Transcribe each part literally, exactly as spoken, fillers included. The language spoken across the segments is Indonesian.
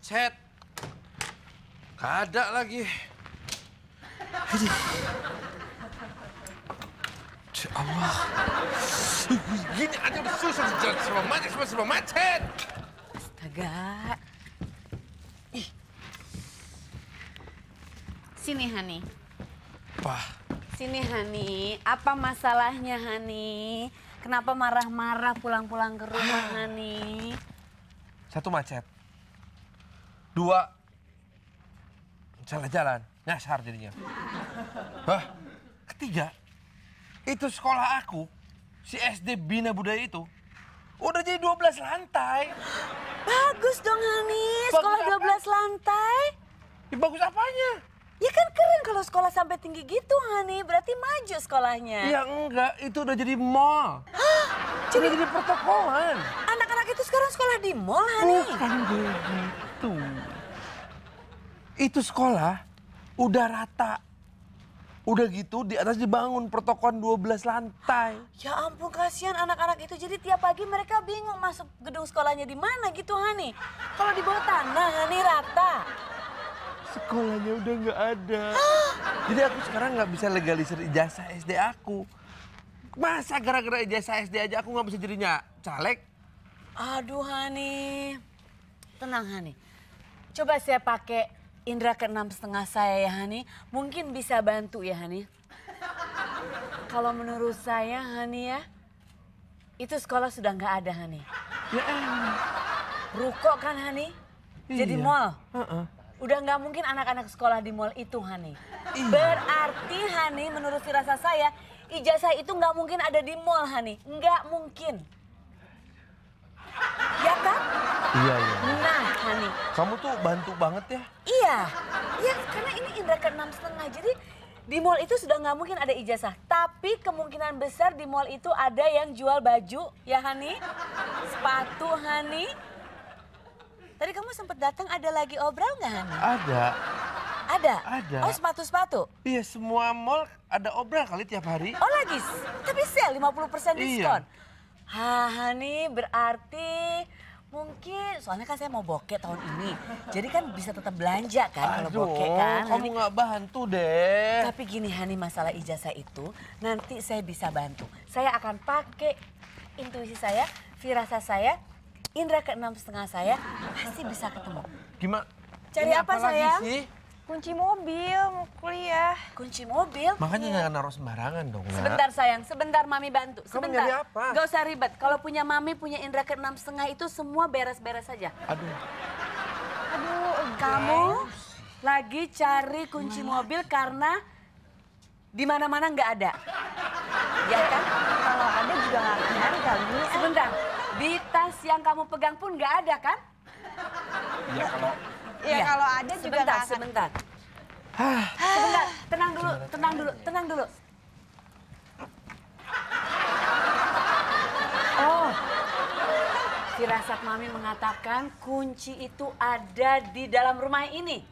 macet. Gak ada lagi. Ya Allah. Gini aja udah susah di jalan serba macet, semua serba macet. Astaga. Ih. Sini, Hani. Wah. Sini, Hani. Apa masalahnya, Hani? Kenapa marah-marah pulang-pulang ke rumah, Hani? Satu macet. Dua. Salah jalan. Nyasar jadinya. Hah? Ketiga. Itu sekolah aku. Si S D Bina Budaya itu. Udah jadi dua belas lantai. Bagus dong, Hani. Sekolah dua belas lantai. Ya, bagus apanya? Ya kan keren kalau sekolah sampai tinggi gitu, Hani. Berarti maju sekolahnya. Ya enggak, itu udah jadi mall. Jadi Udah jadi pertokoan. anak-anak itu sekarang sekolah di mall, Hani. Bukan begitu. Itu sekolah udah rata. Udah gitu di atas dibangun pertokoan dua belas lantai. Ya ampun, kasihan anak-anak itu. Jadi tiap pagi mereka bingung masuk gedung sekolahnya di mana gitu, Hani. Kalau di bawah tanah, Hani, rata. Sekolahnya udah nggak ada. Jadi aku sekarang nggak bisa legalisir ijazah S D aku. Masa gara-gara ijazah S D aja aku nggak bisa jadinya caleg? Aduh, Hani. Tenang, Hani. Coba saya pakai indra keenam setengah saya ya, Hani. Mungkin bisa bantu ya, Hani. Kalau menurut saya, Hani ya, itu sekolah sudah nggak ada, Hani. Ya emang. Ruko kan, Hani? Jadi Iya. mall. Uh-uh. Udah nggak mungkin anak-anak sekolah di mall itu, Hani. Iya. Berarti, Hani, menurut firasat saya, ijazah itu nggak mungkin ada di mall, Hani. Nggak mungkin. Ya kan? Iya, iya. Nah, Hani. Kamu tuh bantu banget ya. Iya. Iya, karena ini indra keenam setengah. Jadi di mall itu sudah nggak mungkin ada ijazah. Tapi kemungkinan besar di mall itu ada yang jual baju, ya, Hani? Sepatu, Hani. Tadi kamu sempat datang, ada lagi obral nggak, Hani? Ada. Ada? Ada. Oh, sepatu-sepatu? Iya, semua mall ada obral kali tiap hari. Oh, lagi? Tapi sale lima puluh persen diskon? Iya. Hah, Hani, berarti mungkin, soalnya kan saya mau bokeh tahun ini. Jadi kan bisa tetap belanja kan kalau bokeh kan. Kamu Hani. nggak bantu deh. Tapi gini, Hani, masalah ijazah itu nanti saya bisa bantu. Saya akan pakai intuisi saya, firasat saya, indra keenam setengah saya, pasti bisa ketemu. Gimana? Cari Ini apa, lagi sayang? sih? Kunci mobil, mau kuliah. Kunci mobil? Makanya jangan naruh sembarangan dong, Nak. Sebentar, sayang, sebentar Mami bantu. Kamu Sebentar. nyari apa? Gak usah ribet. Kalau punya Mami, punya indra keenam setengah itu semua beres-beres saja. Aduh. Aduh, Kamu lagi cari kunci mobil karena di mana-mana nggak ada. Ya kan? kalau ada juga nggak akan nyari kali. Sebentar. Di tas yang kamu pegang pun nggak ada kan? Ya kalau Ya Iya. kalau ada juga Sebentar, nggak akan. sebentar. Sebentar, tenang dulu, tenang dulu, tenang dulu. Oh, firasat Mami mengatakan kunci itu ada di dalam rumah ini.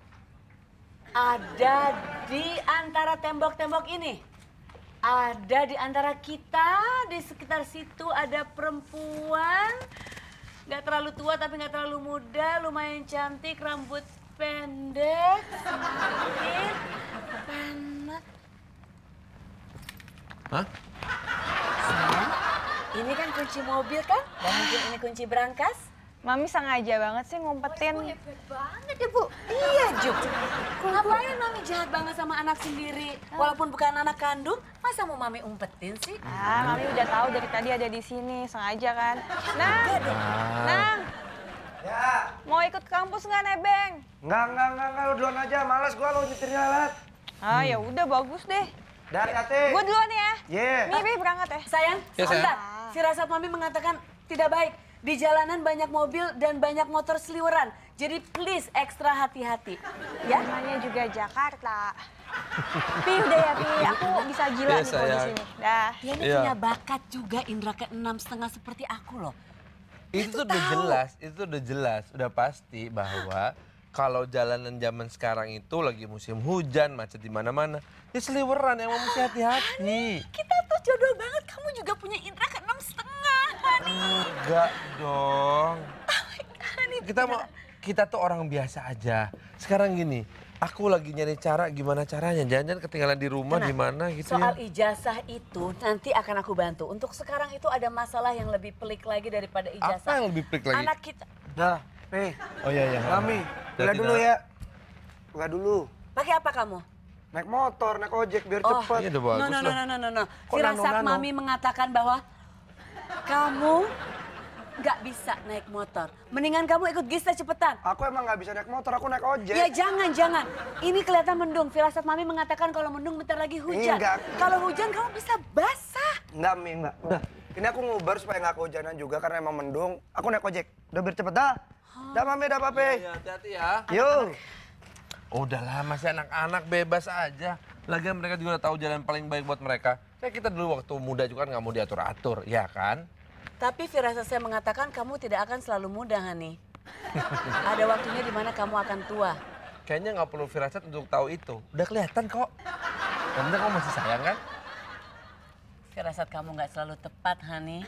Ada di antara tembok-tembok ini. Ada di antara kita, di sekitar situ ada perempuan. Gak terlalu tua tapi gak terlalu muda, lumayan cantik, rambut pendek, sedikit, panas. Hah? Sayang, ini kan kunci mobil kan? Dan mungkin ini kunci berangkas? Mami sengaja banget sih ngumpetin. Hebat banget ya, Bu. Iya, Juk. Ngapain Mami jahat banget sama anak sendiri? Walaupun bukan anak kandung, masa mau Mami umpetin sih? Ah, Mami udah tahu dari tadi ada di sini, sengaja kan. Nang, Enggak dong. Nang, Ya, mau ikut kampus nggak Nebeng? enggak, enggak, enggak, enggak, lu duluan aja, males gua lu nyetirnya lalat. Ah ya udah bagus deh. Dari hati. Gue duluan ya. Ye. Mimi berangkat ya. Sayang, Ya, sayang. sebentar. Firasat Mami mengatakan tidak baik. Di jalanan banyak mobil dan banyak motor seliweran. Jadi please ekstra hati-hati. Ya? Namanya juga Jakarta. Pi udah ya Pi, aku bisa gila Iya, nih kalau di sayang. sini. Dah. Dia ini Iya. punya bakat juga indra keenam setengah seperti aku loh. Itu tuh udah tahu. jelas, itu tuh udah jelas, udah pasti bahwa kalau jalanan zaman sekarang itu lagi musim hujan, macet di mana-mana, ya seliweran emang mesti hati-hati. Kita tuh jodoh banget. Kamu juga punya indra keenam setengah, Hani. Enggak dong. Hani, Kita mau kita tuh orang biasa aja. Sekarang gini, aku lagi nyari cara gimana caranya. Jangan-jangan ketinggalan di rumah Tenang. gimana gitu Soal ya. ijazah itu nanti akan aku bantu. Untuk sekarang itu ada masalah yang lebih pelik lagi daripada ijazah. Apa yang lebih pelik lagi? Anak kita. Dah, Pe. Oh iya iya. Mami, Jadi, pulang dulu Nak. ya. Pulang dulu. Pakai apa kamu? Naik motor, naik ojek biar Oh, cepet. Iya udah bagus No, no, no, lah. no, no, no. Kok Firasat nano-nano? Mami mengatakan bahwa kamu nggak bisa naik motor. Mendingan kamu ikut Gista cepetan. Aku emang nggak bisa naik motor, aku naik ojek. Ya jangan, jangan. Ini kelihatan mendung. Firasat Mami mengatakan kalau mendung bentar lagi hujan. Enggak. Kalau hujan kamu bisa basah. Enggak, Mi, enggak. Udah. Ini aku ngubar supaya nggak kehujanan juga karena emang mendung. Aku naik ojek. Udah biar cepet dah. Dah, Mami, dah, Pape. Iya, hati-hati ya. Yuk. Udahlah, masih anak-anak bebas aja. Lagian mereka juga udah tahu jalan paling baik buat mereka. Kayak kita dulu waktu muda juga kan nggak mau diatur-atur, ya kan? Tapi firasat saya mengatakan kamu tidak akan selalu muda, Hani. Ada waktunya di mana kamu akan tua. Kayaknya nggak perlu firasat untuk tahu itu. Udah kelihatan kok. Yang penting kamu masih sayang kan? Firasat kamu nggak selalu tepat, Hani.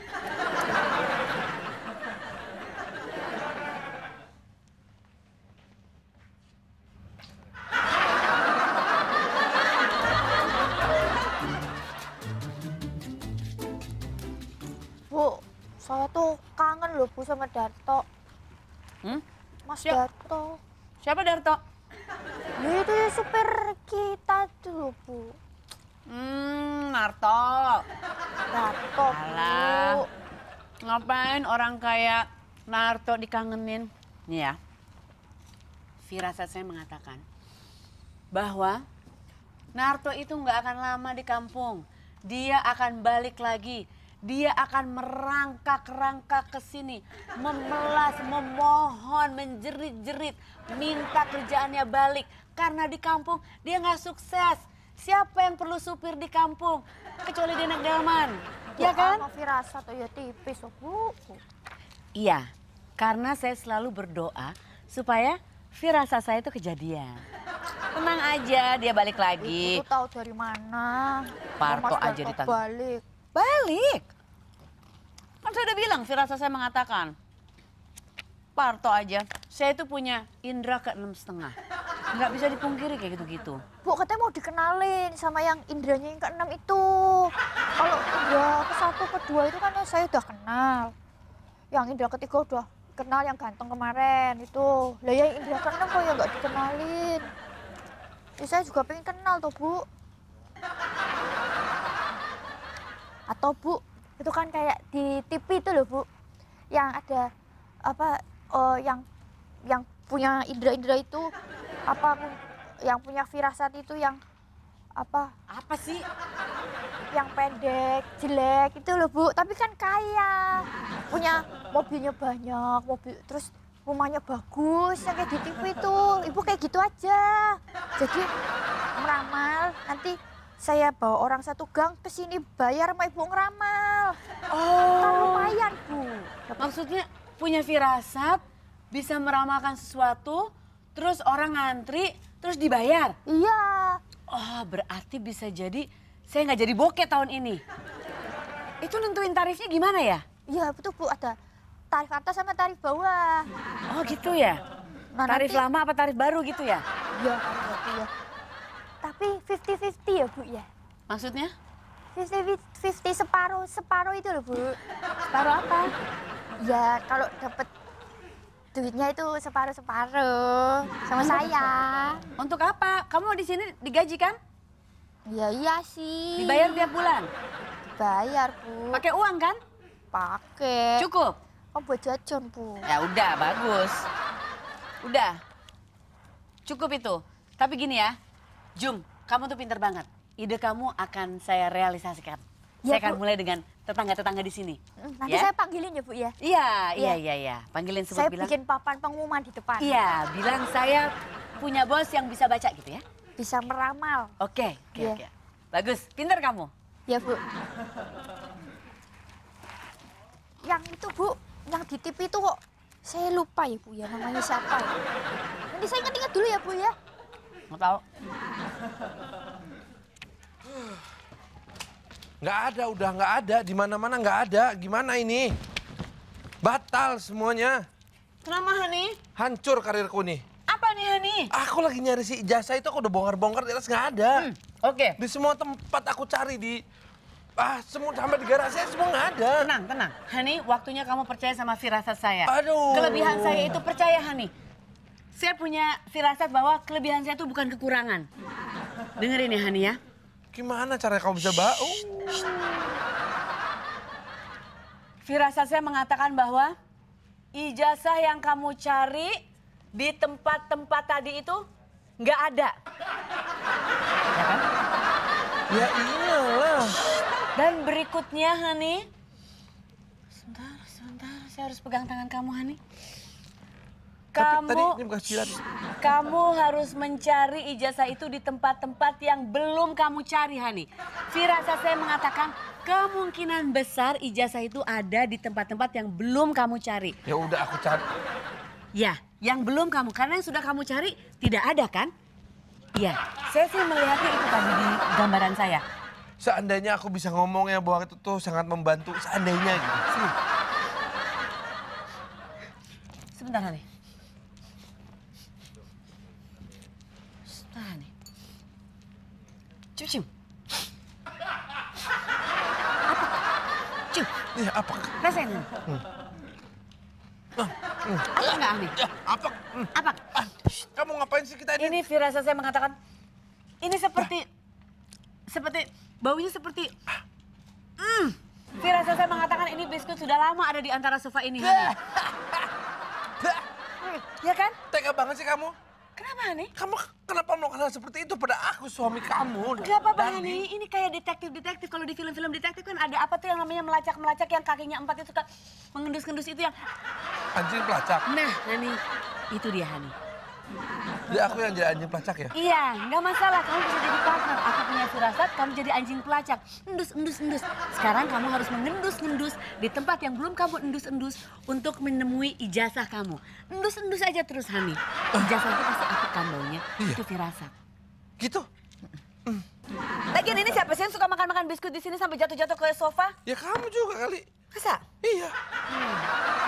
Bu, saya tuh kangen loh Bu sama Darto. Hmm? Mas Ya. Darto. Siapa Darto? Ya itu ya supir kita tuh Bu. Hmm, Narto. Darto Alah. Bu. Ngapain orang kayak Narto dikangenin? Nih ya, firasat saya mengatakan bahwa Narto itu nggak akan lama di kampung. Dia akan balik lagi. Dia akan merangkak-rangkak ke sini, memelas, memohon, menjerit-jerit, minta kerjaannya balik. Karena di kampung dia nggak sukses. Siapa yang perlu supir di kampung? Kecuali dia anak delman. Ya kan? Sama firasat tuh ya tipis oh, Bu. Iya, karena saya selalu berdoa supaya firasat saya itu kejadian. Tenang aja, dia balik lagi. Itu tahu dari mana? Parto Mas aja Darto ditangkap. balik. Balik. Kan saya udah bilang, firasat saya mengatakan. Parto aja, saya itu punya indera keenam setengah. Nggak bisa dipungkiri kayak gitu-gitu. Bu, katanya mau dikenalin sama yang indranya yang keenam itu. Kalau indra ke satu, kedua itu kan saya udah kenal. Yang indra ketiga udah kenal yang ganteng kemarin itu. Lah yang indra keenam kok ya nggak dikenalin. Ya, saya juga pengen kenal tuh Bu. Atau Bu, itu kan kayak di T V itu loh Bu. Yang ada apa, oh, yang yang punya indra-indra itu apa yang punya firasat itu yang apa Apa sih? yang pendek jelek itu loh Bu, tapi kan kaya, punya mobilnya banyak, mobil terus rumahnya bagus yang kayak di T V itu. Ibu kayak gitu aja, jadi meramal nanti saya bawa orang satu gang ke sini bayar sama ibu ngeramal. Oh, Kan lumayan Bu. maksudnya punya firasat, bisa meramalkan sesuatu, terus orang ngantri, terus dibayar. Iya. Oh, berarti bisa jadi saya nggak jadi bokeh tahun ini. Itu nentuin tarifnya gimana ya? Iya betul Bu, ada tarif atas sama tarif bawah. Oh gitu ya? Nah, Tarif nanti- lama apa tarif baru gitu ya? Iya, tarif ya. Tapi fifty fifty ya Bu ya. Maksudnya? fifty fifty separuh separuh itu loh Bu. Separuh apa? Ya kalau dapat duitnya itu separuh separuh sama saya. Untuk apa? Kamu di sini digaji kan? Ya iya sih. Dibayar tiap bulan? Bayar Bu. Pakai uang kan? Pakai. Cukup? Oh buat jajan Bu. Ya udah, bagus. Udah. Cukup itu. Tapi gini ya, Jum, kamu tuh pinter banget. Ide kamu akan saya realisasikan. Ya, saya akan Bu. mulai dengan tetangga-tetangga di sini. Nanti Ya? saya panggilin ya Bu ya. Iya, iya, Iya. iya, iya. Panggilin sebut Saya bilang. bikin papan pengumuman di depan. Iya, bilang saya punya bos yang bisa baca gitu ya. Bisa meramal. Oke, oke, Iya. oke. Bagus, pinter kamu. Ya Bu. Yang itu Bu, yang di T V itu kok saya lupa ya Bu ya, namanya siapa ya. Nanti saya ingat-ingat dulu ya Bu ya. Mau tahu? Nggak ada, udah nggak ada. Di mana-mana nggak ada. Gimana ini? Batal semuanya. Kenapa, Hani? Hancur karirku nih. Apa nih, Hani? Aku lagi nyari si ijazah itu, aku udah bongkar-bongkar, jelas nggak ada. Hmm, Oke. Di semua tempat aku cari, di ah semua sampai di garasi semua nggak ada. Tenang, tenang. Hani, waktunya kamu percaya sama firasat saya. Aduh. Kelebihan saya itu percaya, Hani. Saya punya firasat bahwa kelebihan saya itu bukan kekurangan. Dengerin ya, Hani ya. Gimana caranya kamu bisa bau? Firasat saya mengatakan bahwa ijazah yang kamu cari di tempat-tempat tadi itu nggak ada. Ya kan? Ya iyalah. Dan berikutnya, Hani. Sebentar, sebentar. Saya harus pegang tangan kamu, Hani. Tapi Kamu, tadi ini bukan jilat. kamu harus mencari ijazah itu di tempat-tempat yang belum kamu cari, Hani. Firasat saya mengatakan kemungkinan besar ijazah itu ada di tempat-tempat yang belum kamu cari. Ya udah aku cari. Ya, yang belum kamu, karena yang sudah kamu cari tidak ada kan? Iya, saya sih melihatnya itu tadi di gambaran saya. Seandainya aku bisa ngomongnya bahwa itu tuh sangat membantu, seandainya gitu. Sini. Sebentar, Hani. Sebentar, Hani. Cium, cium. Apa? Cium. Iya, apa? Rasain, Hani. Apa enggak, Hani? Ya, apa? Apa? Ah, kamu ngapain sih kita ini? Ini firasat saya mengatakan, ini seperti, seperti, baunya seperti, hmm. Firasat saya mengatakan ini biskuit sudah lama ada di antara sofa ini, Hani. Ya kan? Tega banget sih kamu. Kenapa, Hani? Kamu kenapa melakukan hal seperti itu pada aku, suami kamu? Gak apa-apa, Darling. Hani. Ini kayak detektif-detektif. Kalau di film-film detektif kan ada apa tuh yang namanya melacak-melacak yang kakinya empat itu suka mengendus-kendus itu yang... Anjing pelacak. Nah, Hani. Itu dia, Hani. Jadi aku yang jadi anjing pelacak ya? Iya, nggak masalah. Kamu bisa jadi partner. Aku punya firasat, kamu jadi anjing pelacak. Endus, endus, endus. Sekarang kamu harus mengendus-endus di tempat yang belum kamu endus-endus untuk menemui ijazah kamu. Endus-endus aja terus, Hani. Ijazah itu pasti aku kan baunya. Iya. Itu firasat. Gitu? Lagian ini siapa sih yang suka makan-makan biskuit di sini sampai jatuh-jatuh ke sofa? Ya kamu juga kali. Masa? Iya.